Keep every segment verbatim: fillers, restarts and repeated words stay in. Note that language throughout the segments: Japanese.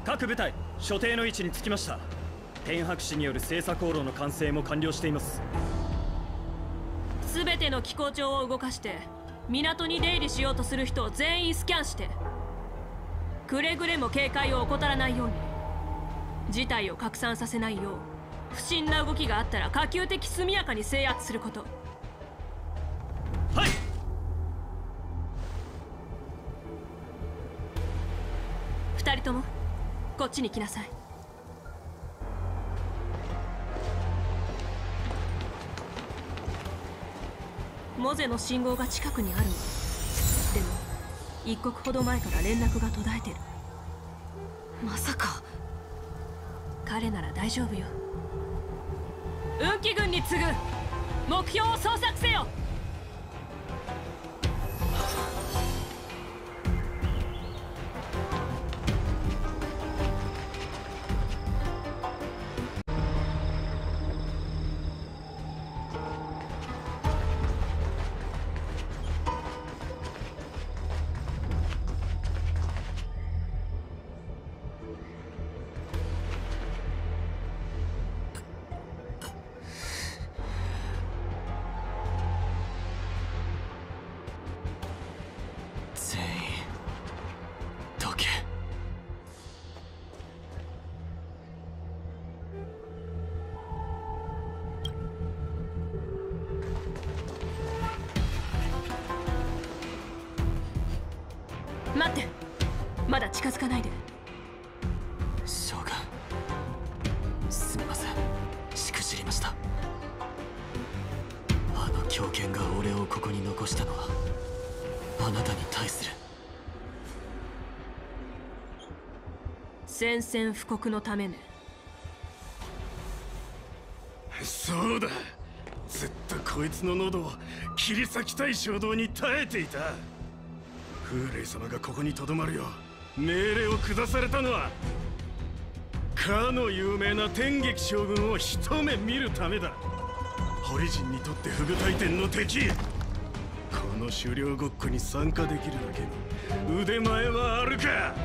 各部隊所定の位置につきました。天白氏による精査航路の完成も完了しています。 すべての機構長を動かして港に出入りしようとする人を全員スキャンして、くれぐれも警戒を怠らないように、事態を拡散させないよう不審な動きがあったら可及的速やかに制圧すること。 はい。 二人ともこっちに来なさい。モゼの信号が近くにあるの。でも一刻ほど前から連絡が途絶えてる。 まさか彼なら大丈夫よ。運気軍に次ぐ目標を捜索せよ。待って、まだ近づかないで。 将軍、すみません、しくじりました。あの狂犬が俺をここに残したのはあなたに対する宣戦布告のためね。 そうだ、ずっとこいつの喉を切り裂きたい衝動に耐えていた。風霊様がここにとどまるよう命令を下されたのは、かの有名な天撃将軍を一目見るためだ。ホリジンにとって不具体天の敵。この狩猟ごっこに参加できるだけの腕前はあるか。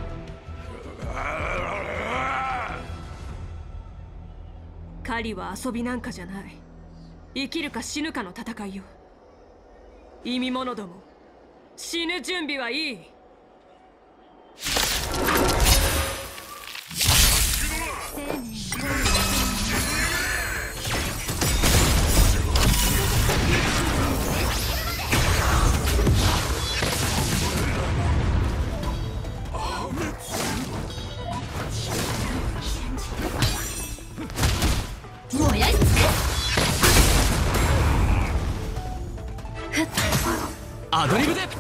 狩りは遊びなんかじゃない。生きるか死ぬかの戦いよ。意味者ども、死ぬ準備はいい。 アドリブで。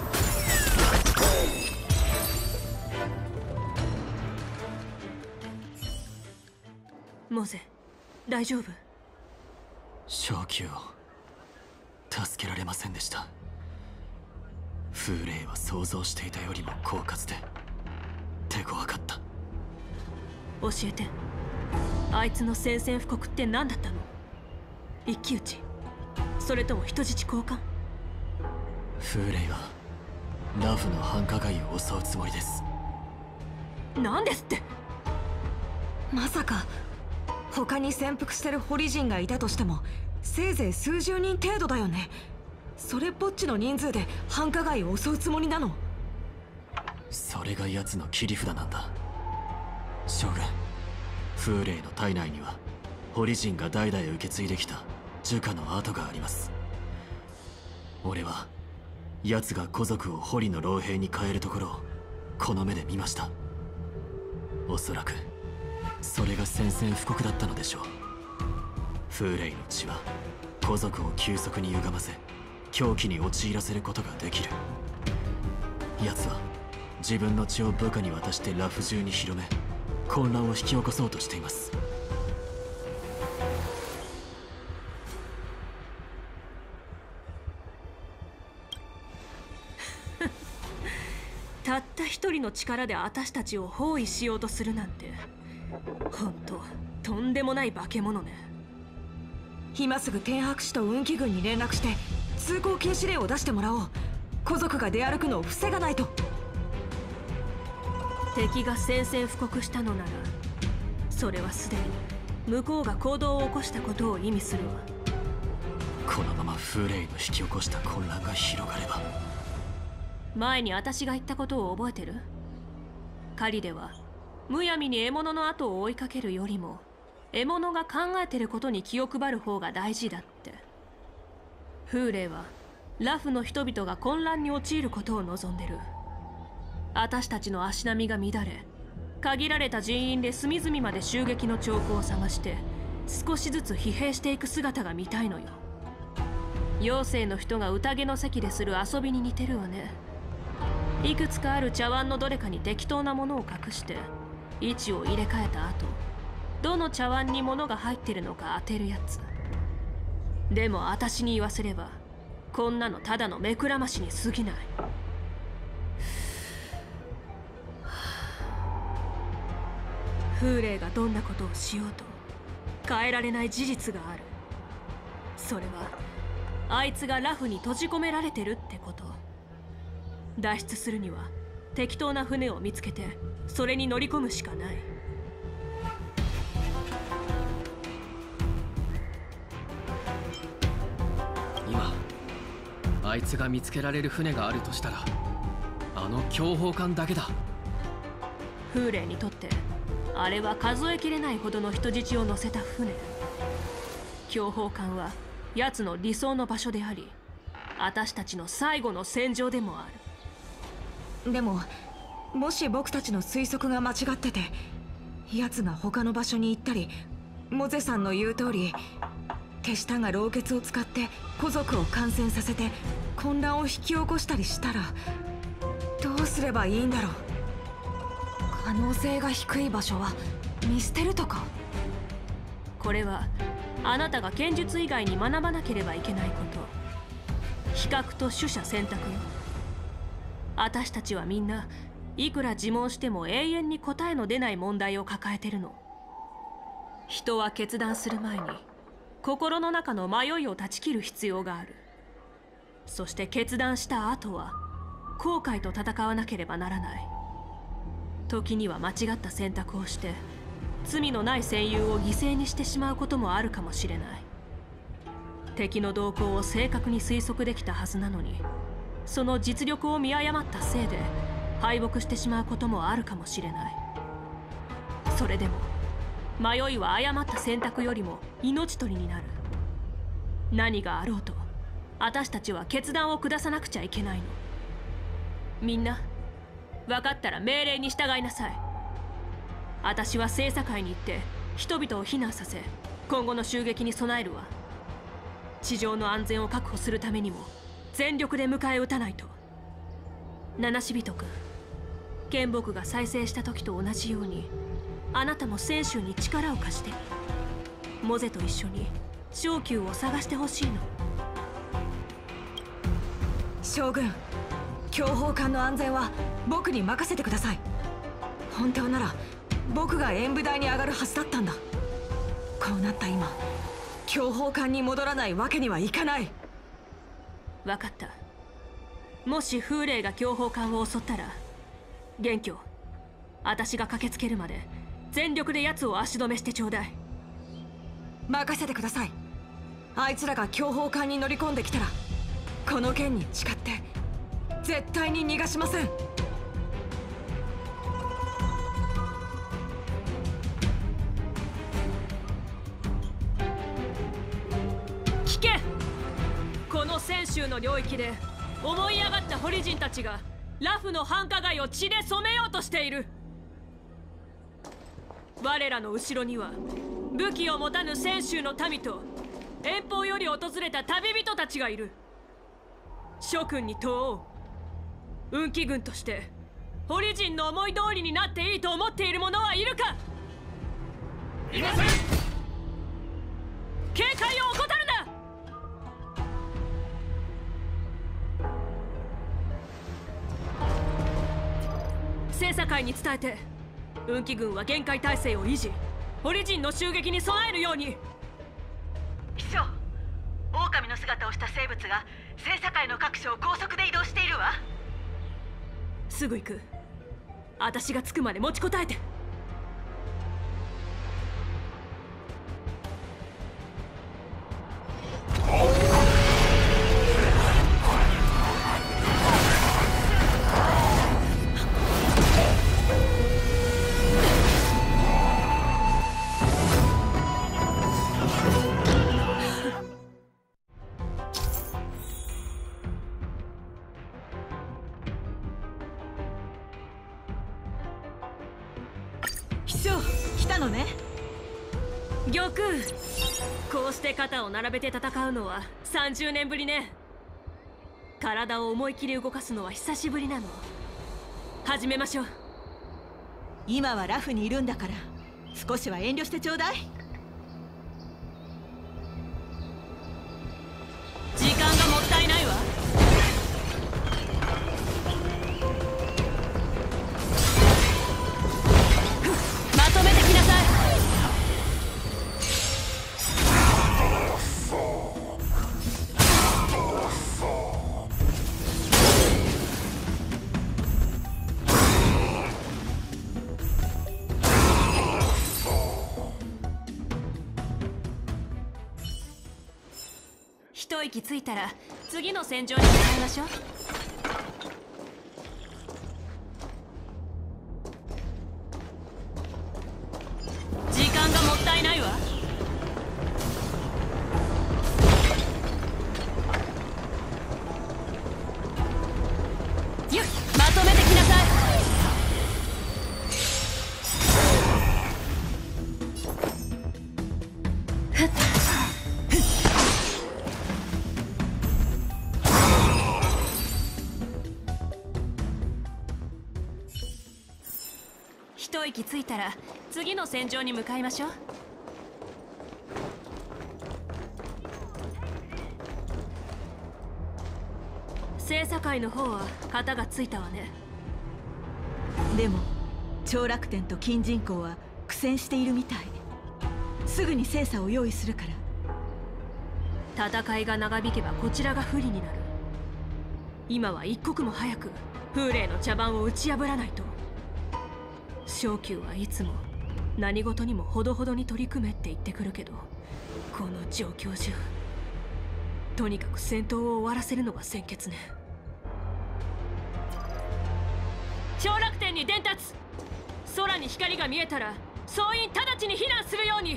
モゼ、大丈夫？ 正気を助けられませんでした。風霊は想像していたよりも狡猾で手強かった。 教えて、あいつの宣戦布告って何だったの？一騎打ち、それとも人質交換？ 風霊はラフの繁華街を襲うつもりです。 何ですって？ まさか他に潜伏してるホリジンがいたとしてもせいぜい数十人程度だよね。それっぽっちの人数で繁華街を襲うつもりなの？ それが奴の切り札なんだ。将軍、風霊の体内にはホリジンが代々受け継いできた呪化の跡があります。俺は奴が古族をホリの老兵に変えるところをこの目で見ました。おそらくそれが宣戦布告だったのでしょう。風霊の血は古族を急速に歪ませ狂気に陥らせることができる。奴は自分の血を部下に渡してラフ中に広め混乱を引き起こそうとしています。 たった一人の力で私たちを包囲しようとするなんて、本当とんでもない化け物ね。 今すぐ天白氏と運気軍に連絡して通行禁止令を出してもらおう。古族が出歩くのを防がないと。 敵が宣戦布告したのなら、それはすでに向こうが行動を起こしたことを意味するわ。 このままフーレイの引き起こした混乱が広がれば。 前に私が言ったことを覚えてる？狩りではむやみに獲物の後を追いかけるよりも、獲物が考えてることに気を配る方が大事だって。フーレイはラフの人々が混乱に陥ることを望んでる。私たちの足並みが乱れ、限られた人員で隅々まで襲撃の兆候を探して少しずつ疲弊していく姿が見たいのよ。妖精の人が宴の席でする遊びに似てるわね。いくつかある茶碗のどれかに適当なものを隠して位置を入れ替えた後、どの茶碗に物が入ってるのか当てるやつ。でも私に言わせればこんなのただの目くらましに過ぎない。フーレイがどんなことをしようと変えられない事実がある。それはあいつがラフに閉じ込められてるってこと。脱出するには適当な船を見つけてそれに乗り込むしかない。 今あいつが見つけられる船があるとしたら、あの強砲艦だけだ。 フーレイにとってあれは数えきれないほどの人質を乗せた船。強砲艦は奴の理想の場所であり、私たちの最後の戦場でもある。でももし僕たちの推測が間違ってて、奴が他の場所に行ったり、モゼさんの言う通り手下が老血を使って古族を感染させて混乱を引き起こしたりしたら、どうすればいいんだろう。可能性が低い場所は見捨てるとか。 これはあなたが剣術以外に学ばなければいけないこと。比較と取捨選択よ。私たちはみんないくら自問しても永遠に答えの出ない問題を抱えてるの。人は決断する前に心の中の迷いを断ち切る必要がある。そして決断した後は後悔と戦わなければならない。時には間違った選択をして罪のない戦友を犠牲にしてしまうこともあるかもしれない。敵の動向を正確に推測できたはずなのに、その実力を見誤ったせいで敗北してしまうこともあるかもしれない。それでも迷いは誤った選択よりも命取りになる。何があろうと私たちは決断を下さなくちゃいけないの。みんな分かったら命令に従いなさい。私は聖査会に行って人々を避難させ、今後の襲撃に備えるわ。地上の安全を確保するためにも全力で迎え撃たないと。七死人君、剣木が再生した時と同じようにあなたも選手に力を貸して、モゼと一緒に小宮を探してほしいの。 将軍、強砲艦の安全は僕に任せてください。本当なら僕が演武台に上がるはずだったんだ。こうなった今、強砲艦に戻らないわけにはいかない。 分かった。もし風霊が強砲艦を襲ったら、元凶、私が駆けつけるまで全力で奴を足止めしてちょうだい。 任せてください。あいつらが強砲艦に乗り込んできたら、この剣に誓って絶対に逃がしません。 聞け。この泉州の領域で思い上がったホリ人たちがラフの繁華街を血で染めようとしている。我らの後ろには武器を持たぬ泉州の民と遠方より訪れた旅人たちがいる。諸君に問おう。運気軍としてホリ人の思い通りになっていいと思っている者はいるか。 いません。 警戒を怠るな。聖査会に伝えて、運気軍は厳戒態勢を維持、ホリ人の襲撃に備えるように。 師匠、狼の姿をした生物が聖査会の各所を高速で移動しているわ。 すぐ行く。 私が着くまで持ちこたえて。 秘書来たのね。 玉空、こうして肩を並べて戦うのはさんじゅうねんぶりね。体を思い切り動かすのは久しぶりなの。始めましょう。 今はラフにいるんだから少しは遠慮してちょうだい。 時間がもったいないわ。まとめてきなさい。一息ついたら次の戦場に向かいましょう。時間がもったいないわ。よっ、まとめてきなさい。ふっ一息ついたら次の戦場に向かいましょう。星座界の方は型がついたわね。 でも長楽天と金人口は苦戦しているみたい。すぐに精査を用意するから。 戦いが長引けばこちらが不利になる。今は一刻も早く風霊の茶番を打ち破らないと。昇級はいつも何事にもほどほどに取り組めって言ってくるけど、この状況じゃとにかく戦闘を終わらせるのが先決ね。長楽天に伝達。空に光が見えたら総員直ちに避難するように。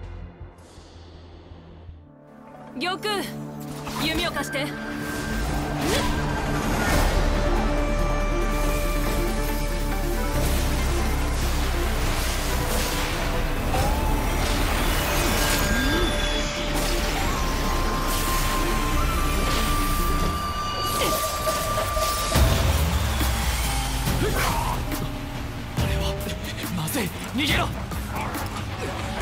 玉空、弓を貸して。 逃げろ。